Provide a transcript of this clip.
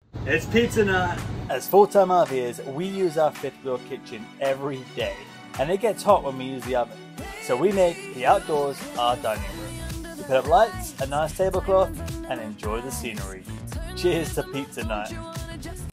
It's pizza night! As full-time RVers, we use our fifth floor kitchen every day, and it gets hot when we use the oven. So we make the outdoors our dining room. We put up lights, a nice tablecloth, and enjoy the scenery. Cheers to pizza night!